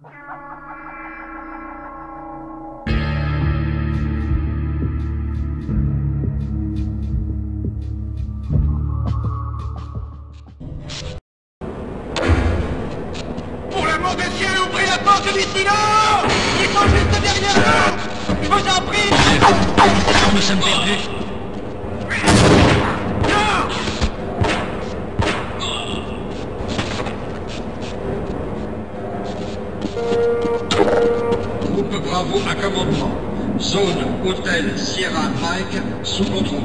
Pour l'amour de Dieu, ouvrez la porte d'ici là! Ils sont juste derrière nous! Je vous en prie! Nous sommes perdus. Groupe Bravo à commandement. Zone Hôtel Sierra Mike sous contrôle.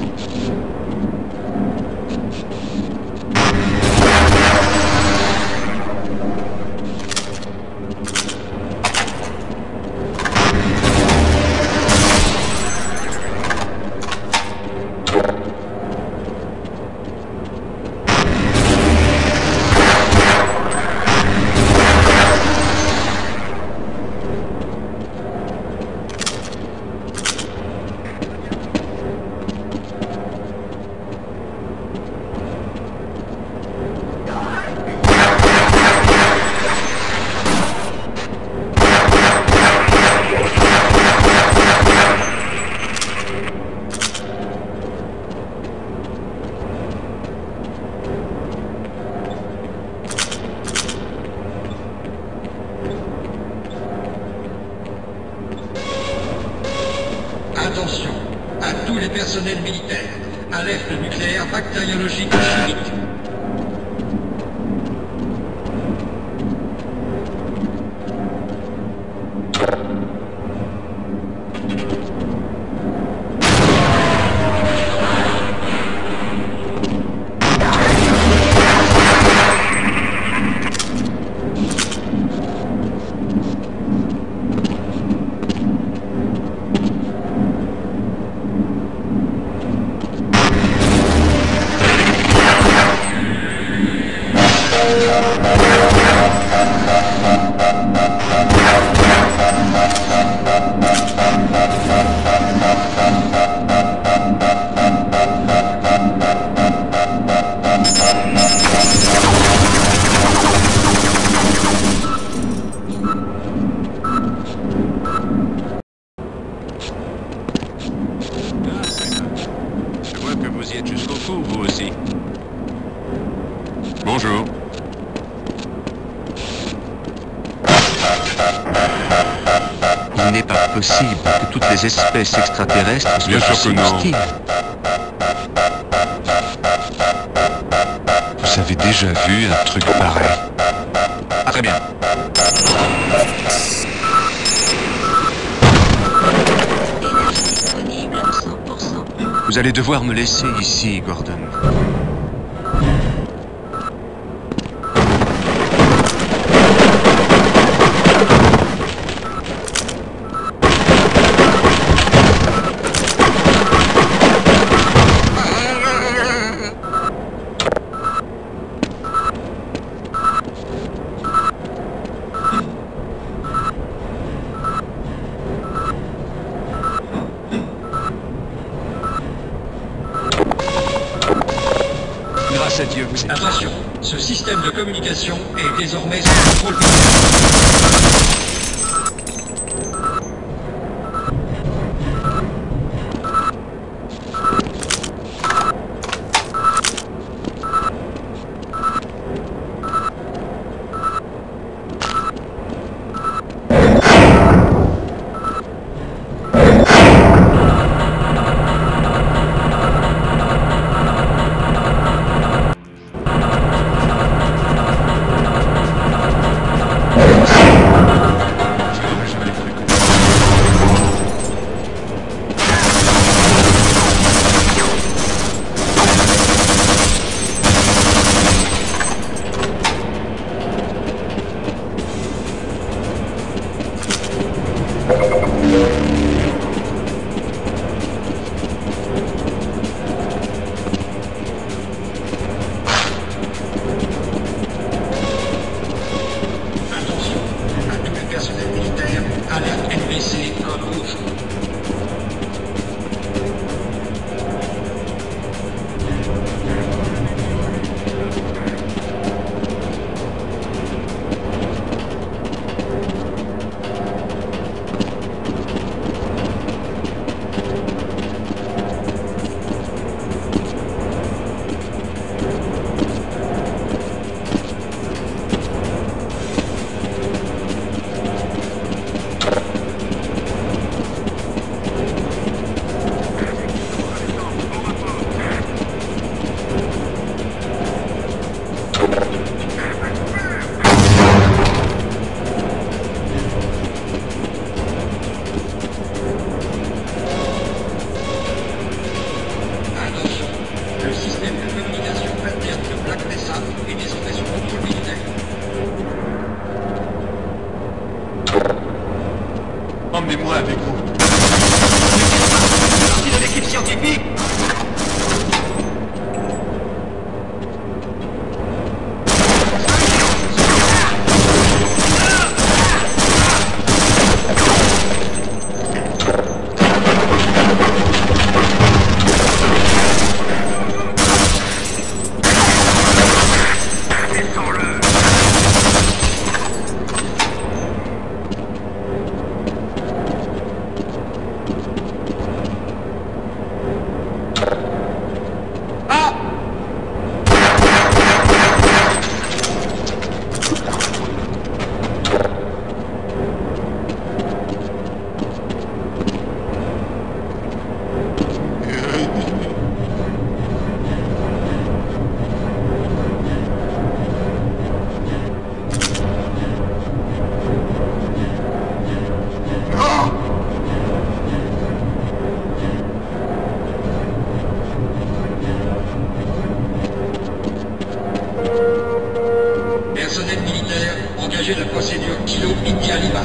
Attention à tous les personnels militaires. Alerte nucléaire bactériologique chimique. Je vois que vous y êtes jusqu'au cou, vous aussi. Bonjour. Il n'est pas possible que toutes les espèces extraterrestres soient aussi hostiles. Vous avez déjà vu un truc pareil? Ah, très bien. Vous allez devoir me laisser ici, Gordon. Grâce à Dieu, vous êtes... Attention, ce système de communication est désormais sous contrôle militaire. Emmenez-moi avec vous. C'est partie de l'équipe scientifique. Personnel militaire, engagé la procédure Kilo India Lima.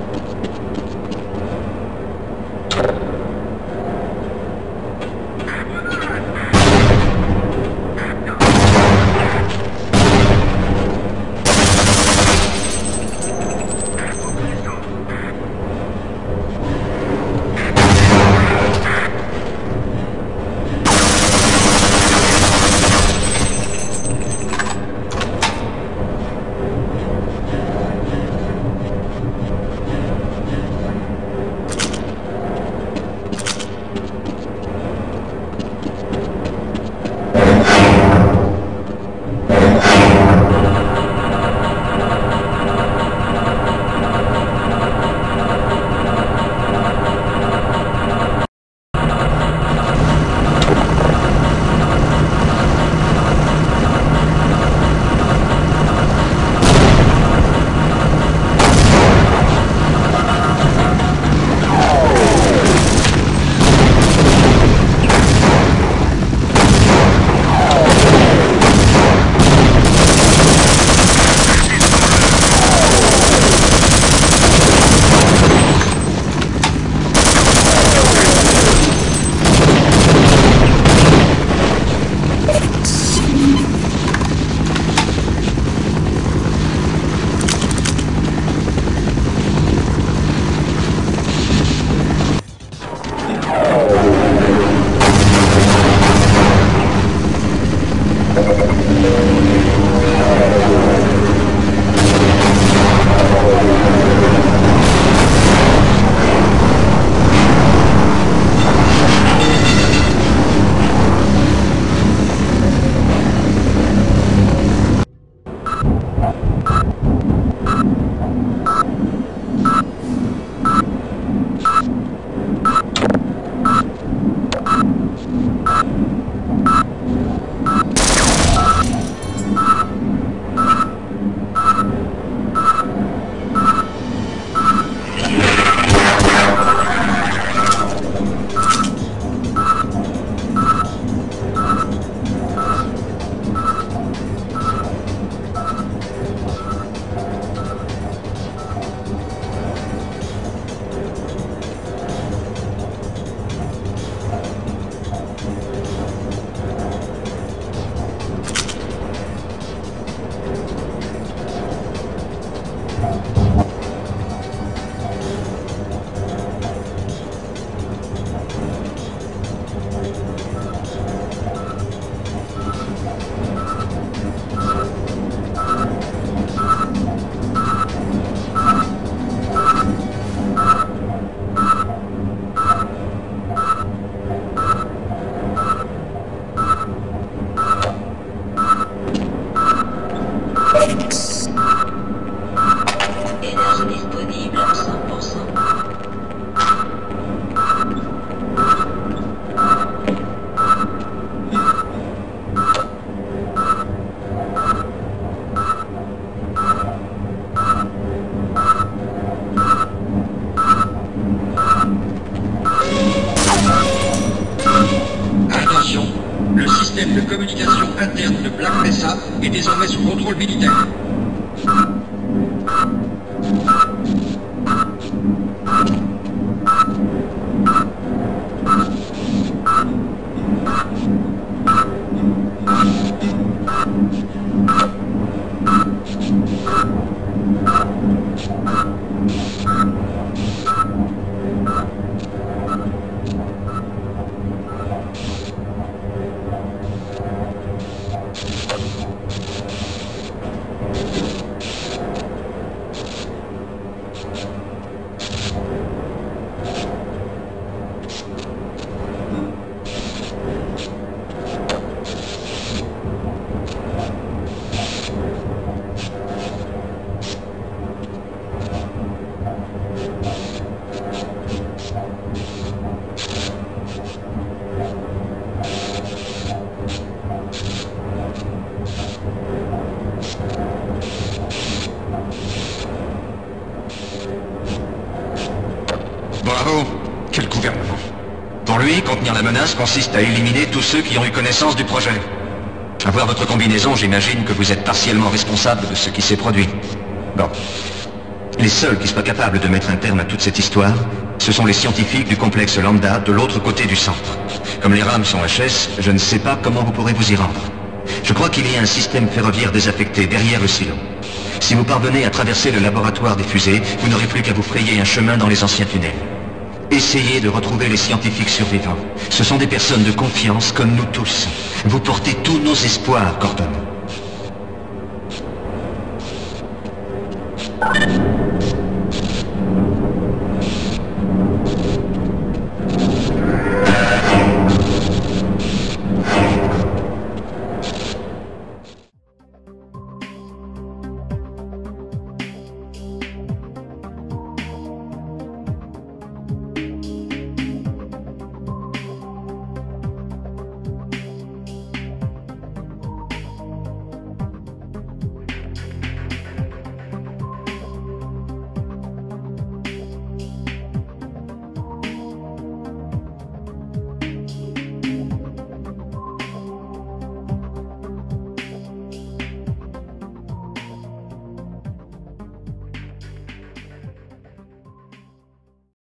système de communication interne de Black Mesa est désormais sous contrôle militaire. Bravo. Quel gouvernement? Pour lui, contenir la menace consiste à éliminer tous ceux qui ont eu connaissance du projet. À voir votre combinaison, j'imagine que vous êtes partiellement responsable de ce qui s'est produit. Bon. Les seuls qui soient capables de mettre un terme à toute cette histoire, ce sont les scientifiques du complexe Lambda de l'autre côté du centre. Comme les rames sont HS, je ne sais pas comment vous pourrez vous y rendre. Je crois qu'il y a un système ferroviaire désaffecté derrière le silo. Si vous parvenez à traverser le laboratoire des fusées, vous n'aurez plus qu'à vous frayer un chemin dans les anciens tunnels. Essayez de retrouver les scientifiques survivants. Ce sont des personnes de confiance comme nous tous. Vous portez tous nos espoirs, Gordon.